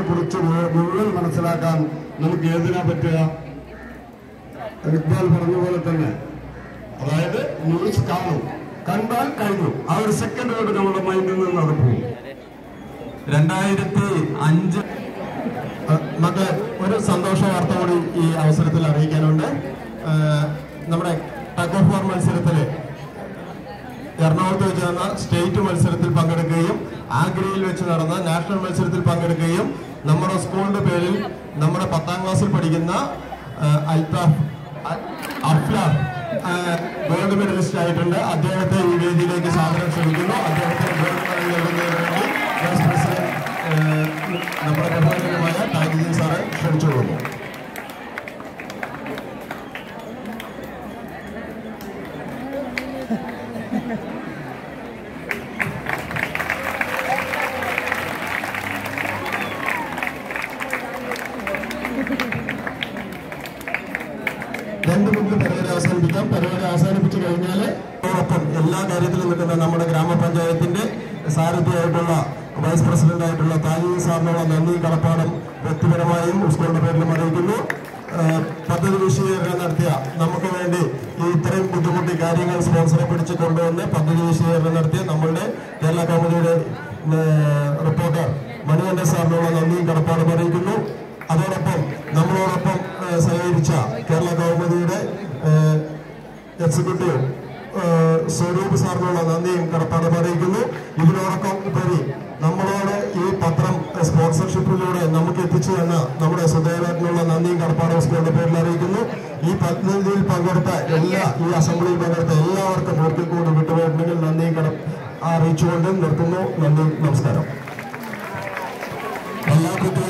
കുറിച്ച് മുഴുവൻ മനസ്സിലാക്കാൻ നമുക്ക് ഏതിനാ പറ്റുക? ഇക്ബാൽ പറഞ്ഞ പോലെ തന്നെ, അതായത് ന്യൂസ് കാണും, കണ്ടാൽ കഴിഞ്ഞു, ആ ഒരു സെക്കൻഡ് കൊണ്ട് നമ്മുടെ മൈൻഡിൽ നിന്ന് അത് പോകും. 2005 മറ്റേ ഒരു സന്തോഷ വാർത്ത കൂടി ഈ അവസരത്തിൽ അറിയിക്കാനുണ്ട്. നമ്മുടെ ടഗ് ഓഫ് വാർ മത്സരത്തിൽ എറണാകുളത്ത് വെച്ച് നടന്ന സ്റ്റേറ്റ് മത്സരത്തിൽ പങ്കെടുക്കുകയും ആഗ്രയിൽ വെച്ച് നടന്ന നാഷണൽ മത്സരത്തിൽ പങ്കെടുക്കുകയും നമ്മുടെ സ്കൂളിന്റെ പേരിൽ നമ്മുടെ 10ാം ക്ലാസ്സിൽ പഠിക്കുന്ന അഫ്ലാർ ഗോൾഡ് മെഡലിസ്റ്റ് ആയിട്ടുണ്ട്. അദ്ദേഹത്തെ ഈ വേദിയിലേക്ക് സാദരം ക്ഷണിക്കുന്നു. അദ്ദേഹത്തെ നൽകുന്നതിന് വേണ്ടി വൈസ് പ്രസിഡന്റ് നമ്മുടെ ബഹുമാനീയമായ താജുദ്ദീൻ സാറെ ക്ഷണിച്ചു കൊടുക്കുന്നു. പരിപാടി അവസാനിപ്പിച്ചു കഴിഞ്ഞാൽ അതോടൊപ്പം എല്ലാ കാര്യത്തിലും നിൽക്കുന്ന നമ്മുടെ ഗ്രാമപഞ്ചായത്തിന്റെ സാരഥിയായിട്ടുള്ള വൈസ് പ്രസിഡന്റ് ആയിട്ടുള്ള താജുദ്ദീൻ സാറിനുള്ള നന്ദി കടപ്പാടും വ്യക്തിപരമായും സ്കൂളിന്റെ പേരിലും അറിയിക്കുന്നു. പദ്ധതി വിശദീകരണം നടത്തിയ നമുക്ക് വേണ്ടി ഈ ഇത്രയും ബുദ്ധിമുട്ടി കാര്യങ്ങൾ സ്പോൺസറെ പിടിച്ചു കൊണ്ടുവന്ന് പദ്ധതി വിശദീകരണം നടത്തിയ നമ്മളുടെ കേരള കൗമുദിയുടെ റിപ്പോർട്ടർ മണികണ്ഠൻ സാറിനുള്ള നന്ദിയും കടപ്പാടും അറിയിക്കുന്നു. അതോടൊപ്പം നമ്മളോടൊപ്പം സഹകരിച്ച കേരള കൗമുദിയുടെ എക്സിക്യൂട്ടീവ് സ്വരൂപ് സാറിനുള്ള നന്ദിയും കടപ്പാടും അറിയിക്കുന്നു. ഇതിനോടൊപ്പം ഉപരി നമ്മളോട് ഈ പത്രം സ്പോൺസർഷിപ്പിലൂടെ നമുക്ക് എത്തിച്ചു എന്ന നമ്മുടെ സുധേവേട്ടനുള്ള നന്ദിയും കടപ്പാടും സ്കൂളിന്റെ പേരിൽ അറിയിക്കുന്നു. ഈ പദ്ധതിയിൽ പങ്കെടുത്ത ഈ അസംബ്ലിയിൽ പങ്കെടുത്ത എല്ലാവർക്കും ഒരിക്കൽ കൂടി വിട്ടുപോയിട്ടുണ്ടെങ്കിൽ നന്ദിയും അറിയിച്ചുകൊണ്ട് നിർത്തുന്നു. നന്ദി, നമസ്കാരം. എല്ലാ